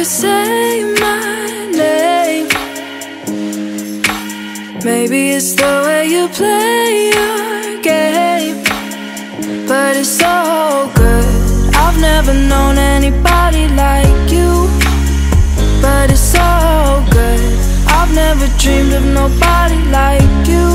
say my name. Maybe it's the way you play your game, but it's so good. I've never known anybody like you, but it's so good. I've never dreamed of nobody like you.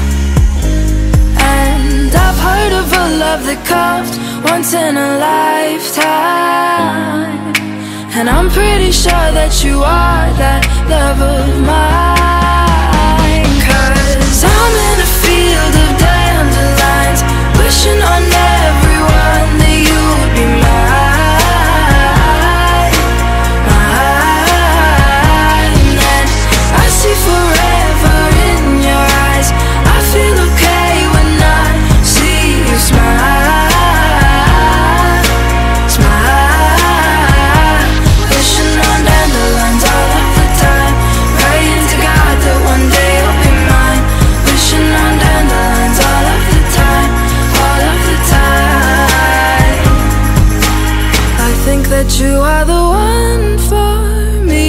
And I've heard of a love that comes once in a lifetime, and I'm pretty sure that you are that love of mine. 'Cause I'm in a field of dandelions, wishing on everyone that you would be mine, mine. And I see forever in your eyes. I feel okay when I see you smile, smile. Wishing on dandelions all of the time, praying to God that one day you'll be mine. Wishing on dandelions all of the time, all of the time. I think that you are the one for me,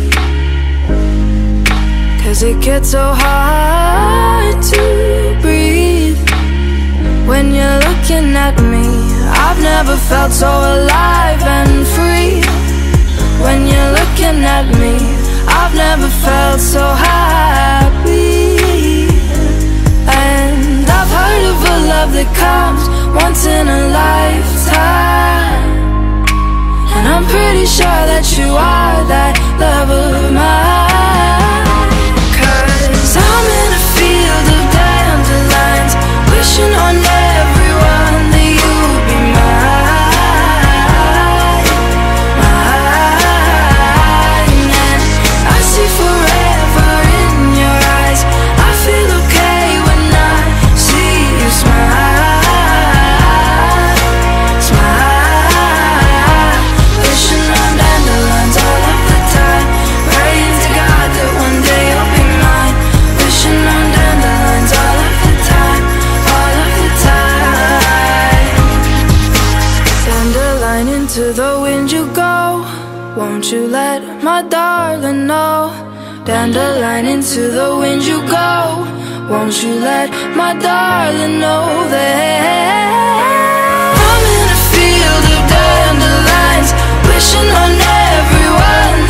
'cause it gets so hard to breathe when you're looking at me. I've never felt so alive and free. When you're looking at me, I've never felt so happy. And I've heard of a love that comes once in a lifetime, and I'm pretty sure that you are that love of mine. 'Cause I'm in a field of dandelions, wishing on everyone that you would be mine, mine. And I see forever in your eyes. I feel okay when I see you smile, smile. Wishing on dandelions all of the time, praying to God that one day you'll be mine. Wishing on dandelions all of the time, all of the time. Dandelion, into the wind you go, won't you let my darling know? Dandelion, into the wind you go, won't you let my darling know that I'm in a field of dandelions, wishing on everyone